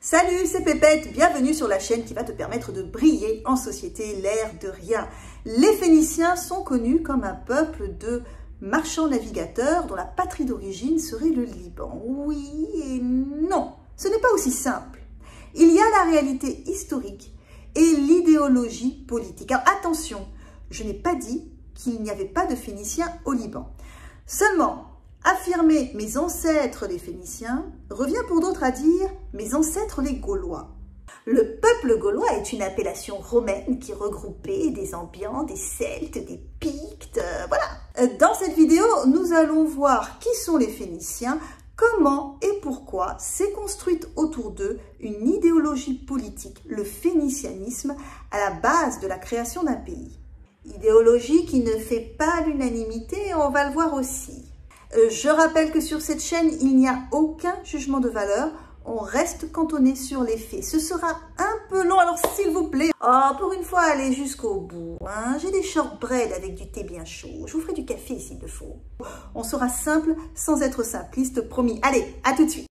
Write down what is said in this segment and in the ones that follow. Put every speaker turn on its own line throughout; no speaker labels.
Salut, c'est Pépette, bienvenue sur la chaîne qui va te permettre de briller en société, l'air de rien. Les Phéniciens sont connus comme un peuple de marchands navigateurs dont la patrie d'origine serait le Liban. Oui et non, ce n'est pas aussi simple. Il y a la réalité historique et l'idéologie politique. Alors attention, je n'ai pas dit qu'il n'y avait pas de Phéniciens au Liban. Seulement, affirmer mes ancêtres les Phéniciens revient pour d'autres à dire mes ancêtres les Gaulois. Le peuple gaulois est une appellation romaine qui regroupait des Ambiens, des Celtes, des Pictes, voilà. Dans cette vidéo, nous allons voir qui sont les Phéniciens, comment et pourquoi s'est construite autour d'eux une idéologie politique, le phénicianisme, à la base de la création d'un pays. Idéologie qui ne fait pas l'unanimité, on va le voir aussi. Je rappelle que sur cette chaîne, il n'y a aucun jugement de valeur. On reste cantonné sur les faits. Ce sera un peu long, alors s'il vous plaît, pour une fois, allez jusqu'au bout. Hein. J'ai des shortbread avec du thé bien chaud. Je vous ferai du café s'il le faut. On sera simple sans être simpliste, promis. Allez, à tout de suite.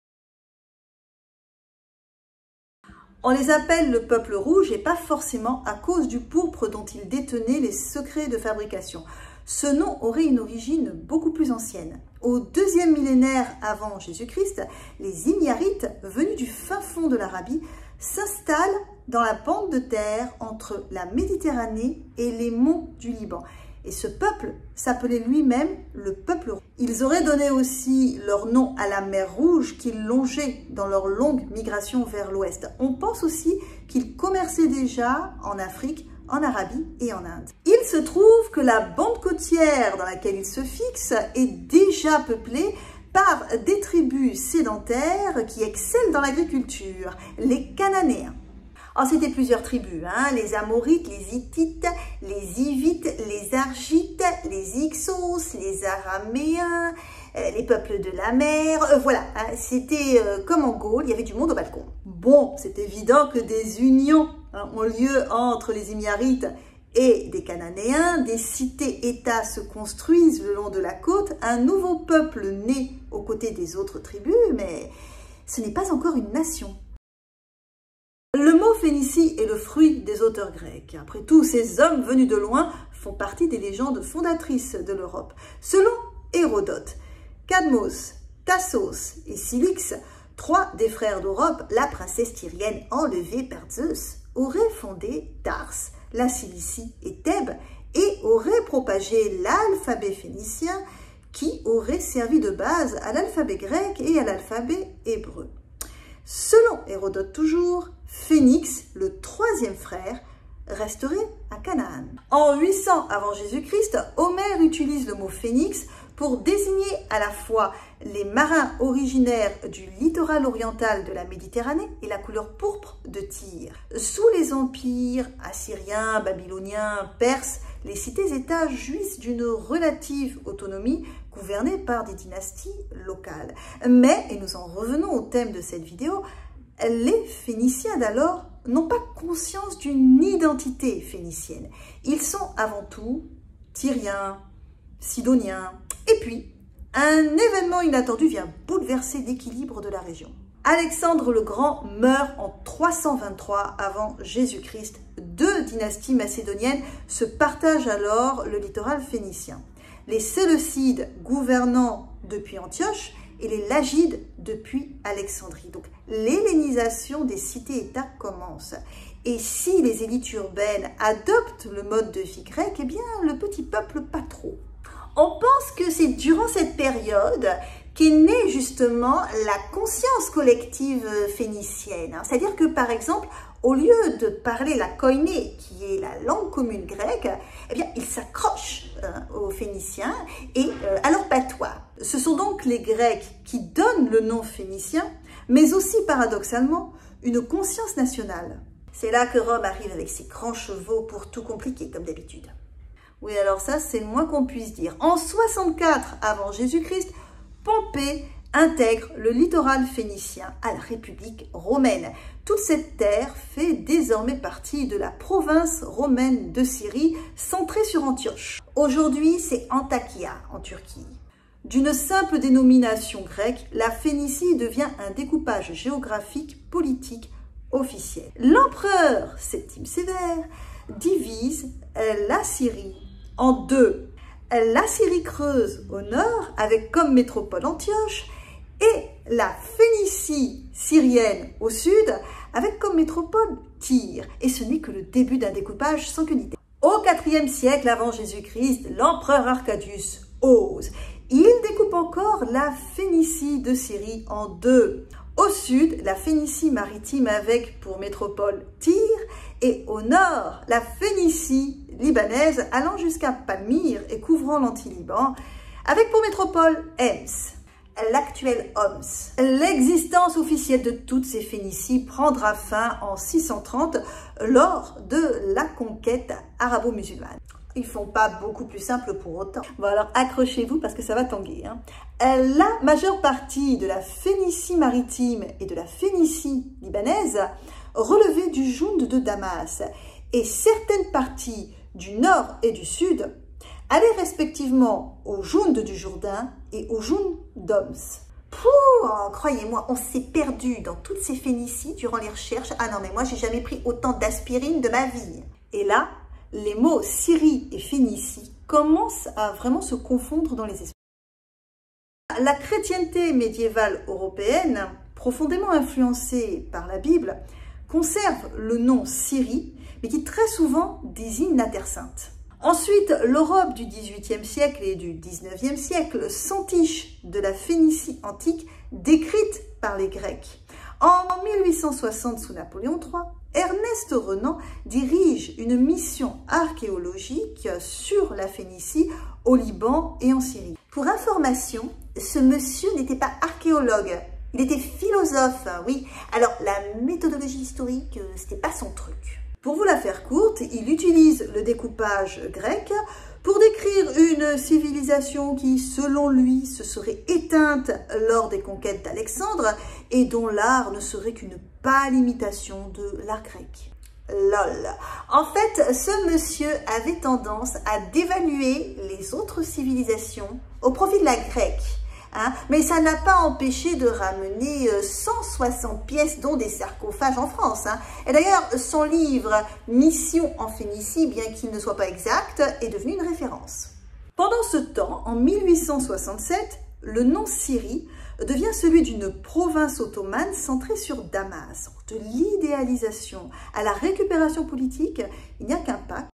On les appelle le peuple rouge et pas forcément à cause du pourpre dont ils détenaient les secrets de fabrication. Ce nom aurait une origine beaucoup plus ancienne. Au 2e millénaire avant Jésus-Christ, les Himyarites, venus du fin fond de l'Arabie, s'installent dans la bande de terre entre la Méditerranée et les monts du Liban. Et ce peuple s'appelait lui-même le peuple rouge. Ils auraient donné aussi leur nom à la mer Rouge qu'ils longeaient dans leur longue migration vers l'ouest. On pense aussi qu'ils commerçaient déjà en Afrique, en Arabie et en Inde. Il se trouve que la bande côtière dans laquelle ils se fixent est déjà peuplée par des tribus sédentaires qui excellent dans l'agriculture, les Cananéens. Alors c'était plusieurs tribus, hein, les Amorites, les Hittites, les Hivites, les Argites, les Hyksos, les Araméens, les peuples de la mer, voilà, hein, c'était comme en Gaule, il y avait du monde au balcon. Bon, c'est évident que des unions ont lieu entre les Himyarites et des Cananéens, des cités-États se construisent le long de la côte, un nouveau peuple naît aux côtés des autres tribus, mais ce n'est pas encore une nation. Le mot Phénicie est le fruit des auteurs grecs. Après tout, ces hommes venus de loin font partie des légendes fondatrices de l'Europe. Selon Hérodote, Cadmos, Tassos et Cilix, 3 des frères d'Europe, la princesse tyrienne enlevée par Zeus, auraient fondé Tars, la Cilicie et Thèbes et auraient propagé l'alphabet phénicien qui aurait servi de base à l'alphabet grec et à l'alphabet hébreu. Selon Hérodote toujours, Phénix, le 3e frère, resterait à Canaan. En 800 avant Jésus-Christ, Homère utilise le mot phénix pour désigner à la fois les marins originaires du littoral oriental de la Méditerranée et la couleur pourpre de Tyr. Sous les empires assyriens, babyloniens, perses, les cités-États jouissent d'une relative autonomie gouvernée par des dynasties locales. Mais, et nous en revenons au thème de cette vidéo, les Phéniciens d'alors n'ont pas conscience d'une identité phénicienne. Ils sont avant tout Tyriens, Sidoniens. Et puis, un événement inattendu vient bouleverser l'équilibre de la région. Alexandre le Grand meurt en 323 avant Jésus-Christ. 2 dynasties macédoniennes se partagent alors le littoral phénicien. Les Séleucides gouvernant depuis Antioche et les Lagides depuis Alexandrie. Donc l'hellénisation des cités-États commence. Et si les élites urbaines adoptent le mode de vie grec, eh bien le petit peuple pas trop. On pense que c'est durant cette période qu'est née justement la conscience collective phénicienne. C'est-à-dire que par exemple, au lieu de parler la koiné, qui est la langue commune grecque, eh bien, ils s'accrochent aux Phéniciens et à leur patois. Ce sont donc les Grecs qui donnent le nom phénicien, mais aussi paradoxalement une conscience nationale. C'est là que Rome arrive avec ses grands chevaux pour tout compliquer, comme d'habitude. Oui, alors ça, c'est le moins qu'on puisse dire. En 64 avant Jésus-Christ, Pompée intègre le littoral phénicien à la République romaine. Toute cette terre fait désormais partie de la province romaine de Syrie, centrée sur Antioche. Aujourd'hui, c'est Antakya, en Turquie. D'une simple dénomination grecque, la Phénicie devient un découpage géographique politique officiel. L'empereur Septime Sévère divise la Syrie en deux. La Syrie creuse au nord avec comme métropole Antioche et la Phénicie syrienne au sud avec comme métropole Tyr. Et ce n'est que le début d'un découpage sans unité. Au IVe siècle avant Jésus-Christ, l'empereur Arcadius ose. Il découpe encore la Phénicie de Syrie en deux. Au sud, la Phénicie maritime avec pour métropole Tyr et au nord, la Phénicie libanaise allant jusqu'à Palmyre et couvrant l'Anti-Liban avec pour métropole Ems, l'actuel Homs. L'existence officielle de toutes ces Phénicies prendra fin en 630 lors de la conquête arabo-musulmane. Ils font pas beaucoup plus simple pour autant. Bon alors accrochez-vous parce que ça va tanguer. La majeure partie de la Phénicie maritime et de la Phénicie libanaise relevait du Jound de Damas et certaines parties du nord et du sud allaient respectivement au Jound du Jourdain et au Jound d'Homs. Croyez-moi, on s'est perdu dans toutes ces Phénicies durant les recherches. Ah non mais moi j'ai jamais pris autant d'aspirine de ma vie. Et là, les mots Syrie et Phénicie commencent à vraiment se confondre dans les esprits. La chrétienté médiévale européenne, profondément influencée par la Bible, conserve le nom Syrie, mais qui très souvent désigne la Terre Sainte. Ensuite, l'Europe du XVIIIe siècle et du XIXe siècle s'entiche de la Phénicie antique décrite par les Grecs. En 1860, sous Napoléon III, Ernest Renan dirige une mission archéologique sur la Phénicie au Liban et en Syrie. Pour information, ce monsieur n'était pas archéologue, il était philosophe, oui. Alors la méthodologie historique, c'était pas son truc. Pour vous la faire courte, il utilise le découpage grec pour décrire une civilisation qui, selon lui, se serait éteinte lors des conquêtes d'Alexandre et dont l'art ne serait qu'une pâle imitation de l'art grec. Lol. En fait, ce monsieur avait tendance à dévaluer les autres civilisations au profit de la grecque. Mais ça n'a pas empêché de ramener 160 pièces, dont des sarcophages en France. Et d'ailleurs, son livre « Mission en Phénicie », bien qu'il ne soit pas exact, est devenu une référence. Pendant ce temps, en 1867, le nom Syrie devient celui d'une province ottomane centrée sur Damas. De l'idéalisation à la récupération politique, il n'y a qu'un pas.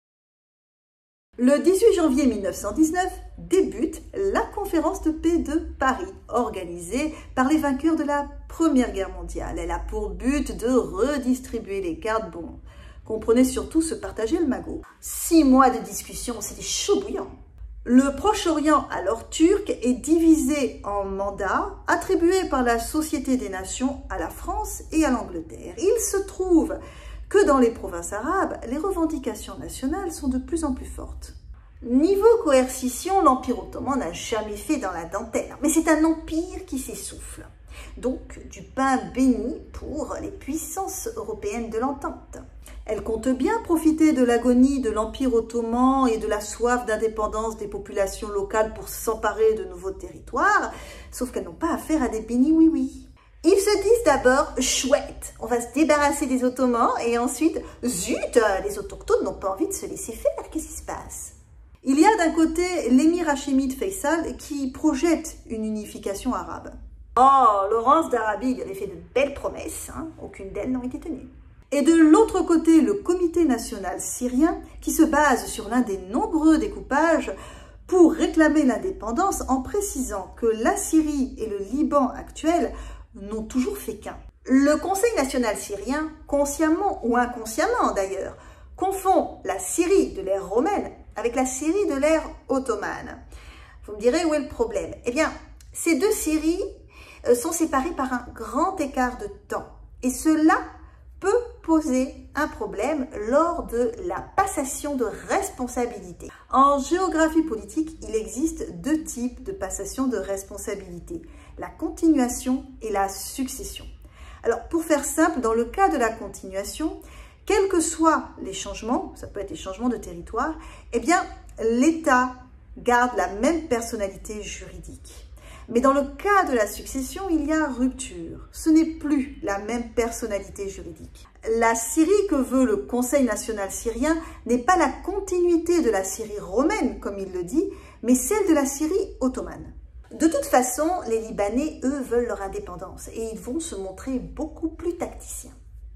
Le 18 janvier 1919 débute la conférence de paix de Paris, organisée par les vainqueurs de la Première Guerre mondiale. Elle a pour but de redistribuer les cartes, bon, comprenez surtout se partager le magot. 6 mois de discussion, c'était chaud bouillant. Le Proche-Orient, alors turc, est divisé en mandats attribués par la Société des Nations à la France et à l'Angleterre. Il se trouve que dans les provinces arabes, les revendications nationales sont de plus en plus fortes. Niveau coercition, l'Empire ottoman n'a jamais fait dans la dentelle, mais c'est un empire qui s'essouffle. Donc du pain béni pour les puissances européennes de l'entente. Elles comptent bien profiter de l'agonie de l'Empire ottoman et de la soif d'indépendance des populations locales pour s'emparer de nouveaux territoires, sauf qu'elles n'ont pas affaire à des bénis oui-oui. Ils se disent d'abord « chouette, on va se débarrasser des Ottomans » et ensuite « zut, les autochtones n'ont pas envie de se laisser faire, qu'est-ce qui se passe ?» Il y a d'un côté l'émir hachémite Faisal qui projette une unification arabe. Oh, Laurence d'Arabie lui avait fait de belles promesses, aucune d'elles n'ont été tenues. Et de l'autre côté, le Comité national syrien qui se base sur l'un des nombreux découpages pour réclamer l'indépendance en précisant que la Syrie et le Liban actuel n'ont toujours fait qu'un. Le Conseil national syrien, consciemment ou inconsciemment d'ailleurs, confond la Syrie de l'ère romaine avec la Syrie de l'ère ottomane. Vous me direz où est le problème? Eh bien, ces deux Syries sont séparées par un grand écart de temps. Et cela peut poser un problème lors de la passation de responsabilité. En géographie politique, il existe 2 types de passation de responsabilité, la continuation et la succession. Alors, pour faire simple, dans le cas de la continuation, quels que soient les changements, ça peut être les changements de territoire, eh bien, l'État gardent la même personnalité juridique. Mais dans le cas de la succession, il y a rupture. Ce n'est plus la même personnalité juridique. La Syrie que veut le Conseil national syrien n'est pas la continuité de la Syrie romaine, comme il le dit, mais celle de la Syrie ottomane. De toute façon, les Libanais, eux, veulent leur indépendance et ils vont se montrer beaucoup plus tacticiens.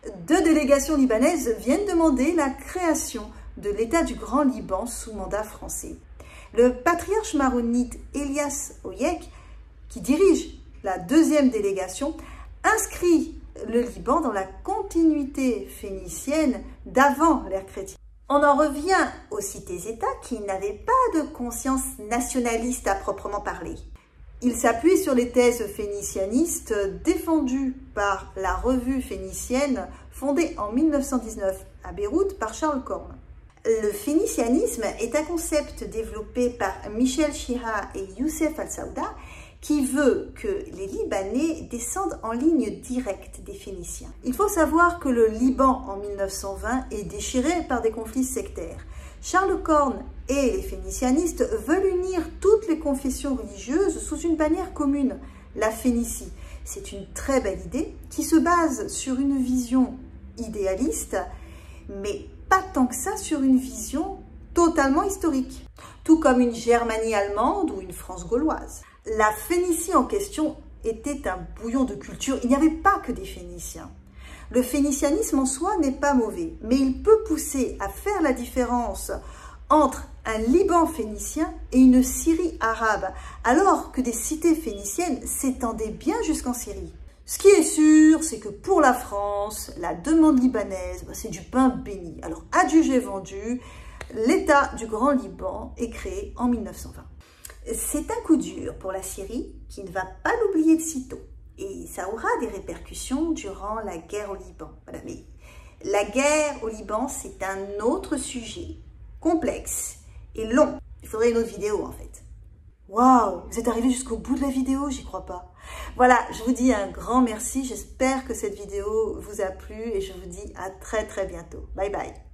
2 délégations libanaises viennent demander la création de l'État du Grand Liban sous mandat français. Le patriarche maronite Elias Oyek, qui dirige la 2e délégation, inscrit le Liban dans la continuité phénicienne d'avant l'ère chrétienne. On en revient aux cités-États qui n'avaient pas de conscience nationaliste à proprement parler. Ils s'appuient sur les thèses phénicianistes défendues par la Revue phénicienne fondée en 1919 à Beyrouth par Charles Corn. Le phénicianisme est un concept développé par Michel Chira et Youssef Al-Saouda qui veut que les Libanais descendent en ligne directe des Phéniciens. Il faut savoir que le Liban en 1920 est déchiré par des conflits sectaires. Charles Corn et les phénicianistes veulent unir toutes les confessions religieuses sous une bannière commune, la Phénicie. C'est une très belle idée qui se base sur une vision idéaliste, mais pas tant que ça sur une vision totalement historique, tout comme une Germanie allemande ou une France gauloise. La Phénicie en question était un bouillon de culture, il n'y avait pas que des Phéniciens. Le phénicianisme en soi n'est pas mauvais, mais il peut pousser à faire la différence entre un Liban phénicien et une Syrie arabe, alors que des cités phéniciennes s'étendaient bien jusqu'en Syrie. Ce qui est sûr, c'est que pour la France, la demande libanaise, c'est du pain béni. Alors, adjugé vendu, l'État du Grand Liban est créé en 1920. C'est un coup dur pour la Syrie qui ne va pas l'oublier de sitôt. Et ça aura des répercussions durant la guerre au Liban. Voilà, mais la guerre au Liban, c'est un autre sujet, complexe et long. Il faudrait une autre vidéo en fait. Waouh, vous êtes arrivé jusqu'au bout de la vidéo, j'y crois pas. Voilà, je vous dis un grand merci. J'espère que cette vidéo vous a plu et je vous dis à très bientôt. Bye bye.